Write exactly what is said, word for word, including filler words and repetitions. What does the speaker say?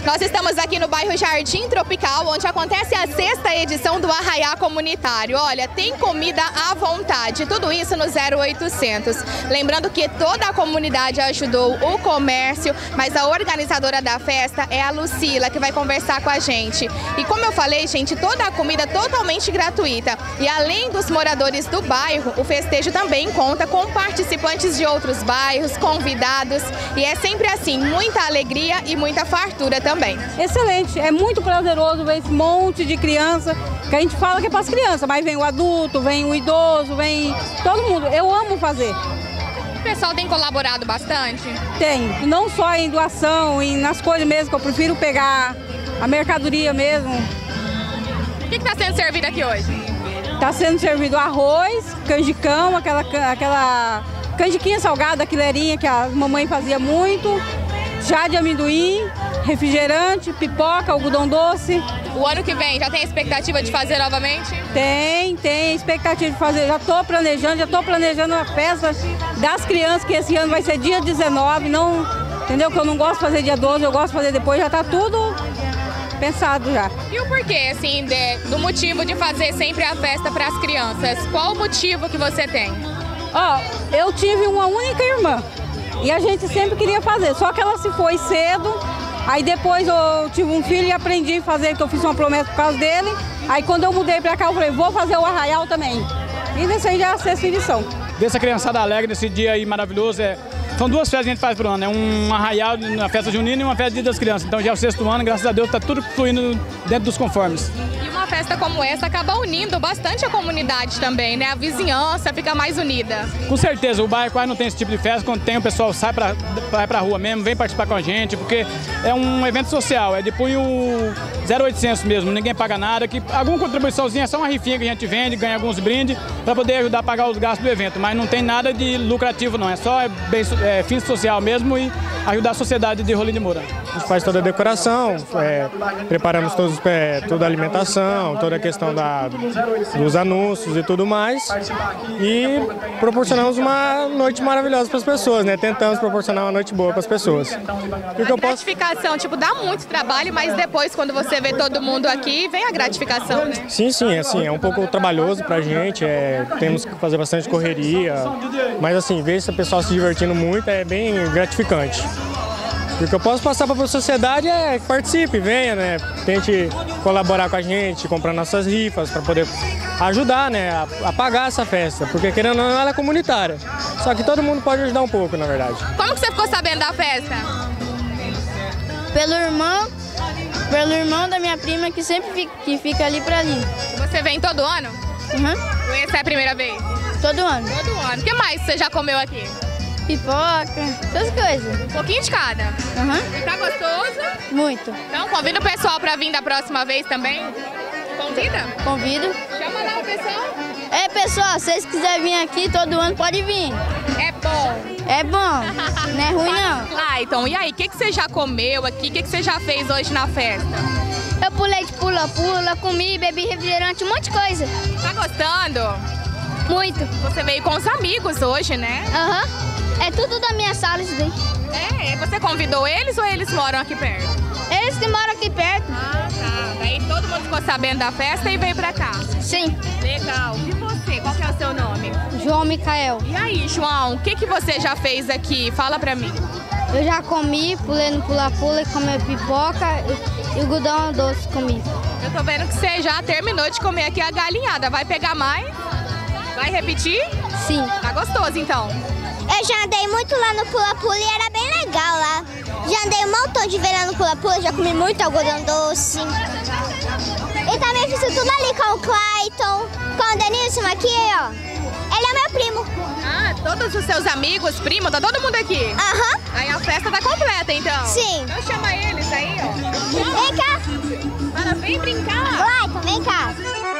Nós estamos aqui no bairro Jardim Tropical, onde acontece a sexta edição do Arraiá Comunitário. Olha, tem comida à vontade, tudo isso no zero oitocentos. Lembrando que toda a comunidade ajudou o comércio, mas a organizadora da festa é a Lucila, que vai conversar com a gente. E como eu falei, gente, toda a comida totalmente gratuita. E além dos moradores do bairro, o festejo também conta com participantes de outros bairros, convidados. E é sempre assim, muita alegria e muita fartura também. Excelente, é muito prazeroso ver esse monte de criança, que a gente fala que é para as crianças, mas vem o adulto, vem o idoso, vem todo mundo. Eu amo fazer. O pessoal tem colaborado bastante? Tem, não só em doação, e nas coisas mesmo, que eu prefiro pegar a mercadoria mesmo. O que está sendo servido aqui hoje? Está sendo servido arroz, canjicão, aquela, aquela canjiquinha salgada, quileirinha que a mamãe fazia muito, chá de amendoim, refrigerante, pipoca, algodão doce. O ano que vem já tem expectativa de fazer novamente? Tem, tem expectativa de fazer. Já estou planejando, já estou planejando a festa das crianças, que esse ano vai ser dia dezenove, não, entendeu? Que eu não gosto de fazer dia doze, eu gosto de fazer depois, já está tudo pensado já. E o porquê, assim, de, do motivo de fazer sempre a festa para as crianças? Qual o motivo que você tem? Ó, eu tive uma única irmã e a gente sempre queria fazer, só que ela se foi cedo. Aí depois eu tive um filho e aprendi a fazer, que eu fiz uma promessa por causa dele. Aí quando eu mudei pra cá, eu falei, vou fazer o Arraial também. E desse aí já é a sexta edição. Dessa criançada alegre, nesse dia aí maravilhoso, é... são duas festas que a gente faz por ano, é um Arraial na festa junina e uma festa de Dia das Crianças. Então já é o sexto ano, graças a Deus, tá tudo fluindo dentro dos conformes. E uma festa como essa acaba unindo bastante a comunidade também, né? A vizinhança fica mais unida. Com certeza, o bairro quase não tem esse tipo de festa, quando tem o pessoal sai pra, vai pra rua mesmo, vem participar com a gente, porque é um evento social, é de punho zero oitocentos mesmo, ninguém paga nada, que alguma contribuiçãozinha é só uma rifinha que a gente vende, ganha alguns brindes para poder ajudar a pagar os gastos do evento, mas não tem nada de lucrativo não, é só bem, é, fim social mesmo e ajudar a sociedade de Rolim de Moura. A gente faz toda a decoração, é, preparamos todos, é, toda a alimentação, toda a questão da, dos anúncios e tudo mais, e proporcionamos uma noite maravilhosa para as pessoas, né? Tentamos proporcionar uma noite boa para as pessoas. E a gratificação, posso... tipo, dá muito trabalho, mas depois quando você vê todo mundo aqui, vem a gratificação, né? Sim, sim, assim, é um pouco trabalhoso para a gente, é, temos que fazer bastante correria, mas assim, ver esse pessoal se divertindo muito é bem gratificante. E o que eu posso passar para a sociedade é que participe, venha, né? Tente colaborar com a gente, comprar nossas rifas para poder ajudar, né, a, a pagar essa festa, porque querendo ou não, ela é comunitária. Só que todo mundo pode ajudar um pouco, na verdade. Como que você ficou sabendo da festa? Pelo irmão, pelo irmão da minha prima que sempre fica, que fica ali para ali. Você vem todo ano? Uhum. Ou essa é a primeira vez? Todo ano. Todo ano. O que mais você já comeu aqui? Pipoca, essas coisas. Um pouquinho de cada? Uhum. E tá gostoso? Muito. Então convida o pessoal para vir da próxima vez também? Convida? Convido. Chama lá o pessoal. É, pessoal, se vocês quiserem vir aqui todo ano, pode vir. É bom. É bom, não é ruim não. Clayton, e aí, o que, que você já comeu aqui? O que, que você já fez hoje na festa? Eu pulei de pula-pula, comi, bebi refrigerante, um monte de coisa. Tá gostando? Muito. Você veio com os amigos hoje, né? Aham. Uhum. É tudo da minha sala isso daí. É, você convidou eles ou eles moram aqui perto? Eles que moram aqui perto. Ah, tá. Daí todo mundo ficou sabendo da festa e veio pra cá? Sim. Legal. E você, qual que é o seu nome? João Micael. E aí, João, o que, que você já fez aqui? Fala pra mim. Eu já comi, pulei no pula-pula, comi pipoca e o algodão doce comi. Eu tô vendo que você já terminou de comer aqui a galinhada. Vai pegar mais? Vai repetir? Sim. Tá gostoso, então? Eu já andei muito lá no pula-pula e era bem legal lá. Já andei um montão de vez lá no pula-pula, já comi muito algodão doce. E também fiz tudo ali com o Clayton, com o Denilson aqui, ó. Ele é meu primo. Ah, todos os seus amigos, primos, tá todo mundo aqui? Aham. Uhum. Aí a festa tá completa, então? Sim. Então chama eles aí, ó. Vem cá. Fala, vem brincar. Clayton, vem cá.